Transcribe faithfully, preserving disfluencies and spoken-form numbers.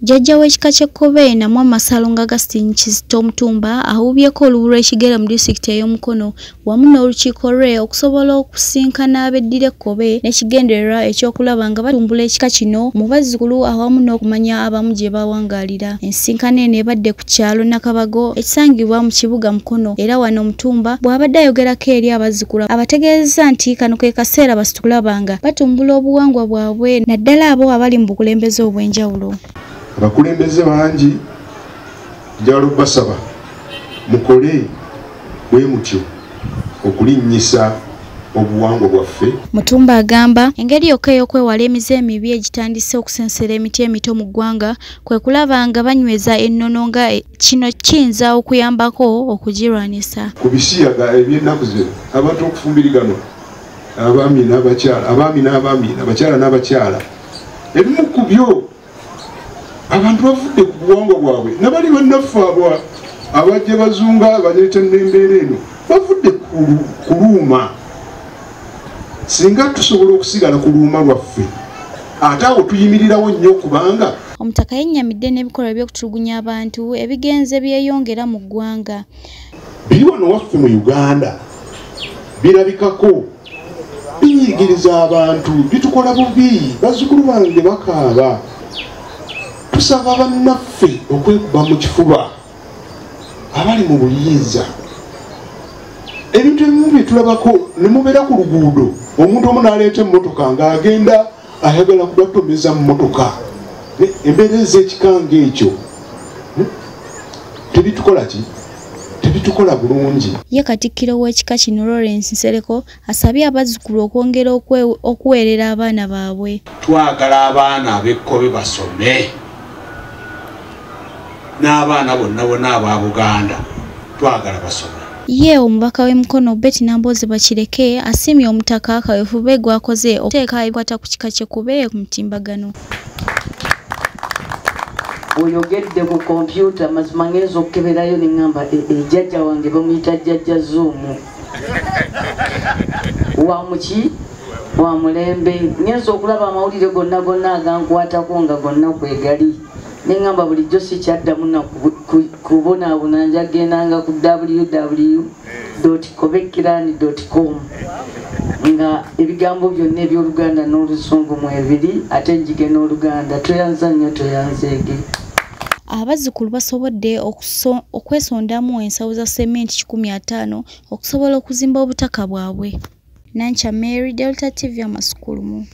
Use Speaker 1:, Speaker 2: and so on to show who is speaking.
Speaker 1: Jjajja w'ekika ky'Ekkobe namwe Amasalonga Augustine Kizito Omutumba ahuubyeko olubu lw'Ekigera mu disitulikiti ey'Omukono wamu n'olukiiko lwe okusobola okusinkana abeddira Ekkobe n'ekigendererwa ekyokulaba nga batumbula ekika kino mu bazzukulu awamu n'okumanya abamu gye bawangaalira. Ensinkano eno ebadde ku kyalo Nakabago ekisangibwa mu kibuga Mukono era wano Omutumba bw'abadde ayogerako eri abazzukulu abategeeza nti kano ke kaseera basikulaba nga batumbula obuwangwa bwabwe naddala abo abali mu bukulembeze obw'enjawulo.
Speaker 2: Abakulembeze bangi njalo basaba mukole bwe mutyo okulinnyisa obuwangwa bwaffe.
Speaker 1: Mutumba agamba engeri yokka ey'okwewala emize emibi egitandise okusensera emiti emito mu ggwanga kwe kulaba nga banyweza ennono nga kino kiyinza okuyambako okugirwanisa.
Speaker 2: Ku bisiyaga eby'ennaku zino abantu okufumbiriganwa abaami n'abakyala abaami n'abaami abakyala n'abakyala ebimu ku byo abantu bavudde ku buwangwa bwabwe nabali bannaffe abo abajja bazunga baleeta n'embeera eno bavudde ku luuma. Singa tusobola okusigala ku luuma lwaffe ate awo tuyimirirawo nnyo kubanga
Speaker 1: Omutaka yennyamidde n'ebikolwa by'okutulugunya abantu ebigenze byeyongera mu ggwanga.
Speaker 2: Biri wano waffe mu Uganda birabikako binyigiriza abantu bitukola bubi bazzukulu bange bakaaba. Tusaba bannaffe okwekuba mu kifuba abali mu buyinza. Ebintu ebimu bye tulabako ne mubeera ku luguudo omuntu omu n'aleeta emmotoka ng'agenda ayagala kubatomeza mu mmotoka. Embeera ez'ekikanga ekyo tebitukola ki tebitukola bulungi.
Speaker 1: Ye Katikkiro w'ekika kino Lawrence Nsereko asabye abazzukulu okwongera okuweerera abaana baabwe.
Speaker 3: Twagala abaana ab'Ekkobe basome n'abaana bonna bonna aba Buganda twagala basome.
Speaker 1: Ye omubaka w'Emukono Betty Nambooze Bakireke asiimye omutaka kaweefube gwakoze okuteeka ebikwata ku kika ky'Ekkobe ku mutimbagano.
Speaker 4: Oyogedde ku kompyuta mazima ngenza okukeberayo ne ŋŋamba ejjajja wange bamuyita jjajja Zuumu wa muki wa mulembe ngenza okulaba amawulire gonna gonna agankwatako nga gonna kwegali ne ŋŋamba bulijjo sikyaddamu nakubonaabona njagendanga ku w w dot kobekirani dot com nga ebigambo byonna eby'Oluganda n'Oluzungu mwebiri ate njige n'Oluganda toyanza nnyo toyanzeege.
Speaker 1: Abazzukulu basobodde okwesondamu ensawo za sementi kikumi ataano okusobola okuzimba obutaka bwabwe. Nancha Mary, Delta T V Amasukulumu.